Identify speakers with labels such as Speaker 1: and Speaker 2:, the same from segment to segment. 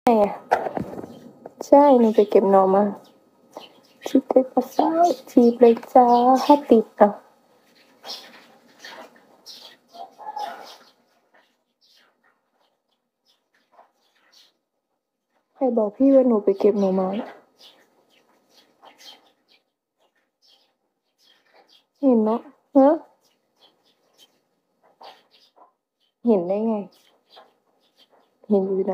Speaker 1: ใช่หนูไปเก็บหน่อมาชิบเลยภาษาจีบเลยจ้าถ้าติดอ่ะใครบอกพี่ว่าหนูไปเก็บหน่อไม้เห็นเนาะฮะเห็นได้ไงเห็นอยู่ไหน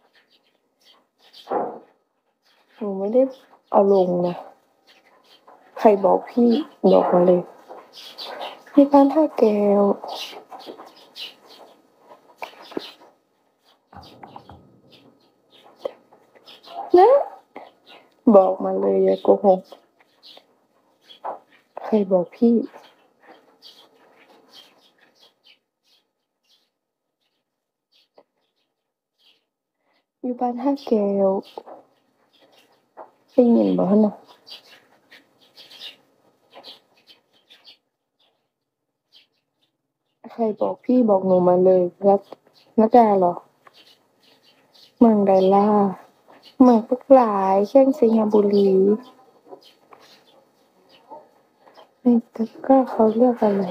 Speaker 1: หนูไม่ได้เอาลงนะใครบอกพี่บอกมาเลยที่บ้านท่าแก้วนะบอกมาเลยอย่าโกหกใครบอกพี่อยู่บ้านท่าแก้วได้ยินบ่ฮะนะใครบอกพี่บอกหนูมาเลยรักดาเหรอเมืองใดล่ะเมืองปักหลายแข้งสิงห์บุรีในตะกร้าเขาเรียกอะไร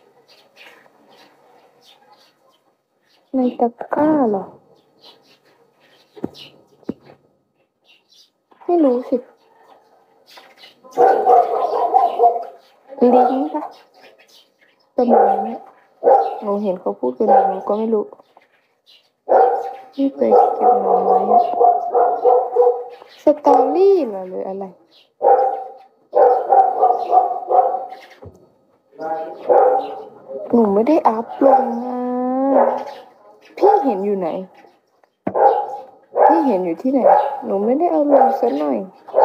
Speaker 1: ในตะกร้าเหรอไม่รู้สิลิงปะประมาณนี้หนูเห็นเขาพูดกันหนูก็ไม่รู้ที่ไปเก็บหน่อไม้อะสตอรี่เหรอหรืออะไรหนูไม่ได้อัพลงอ่ะพี่เห็นอยู่ไหนพี่เห็นอยู่ที่ไหนหนูไม่ได้เอาลงซะหน่อย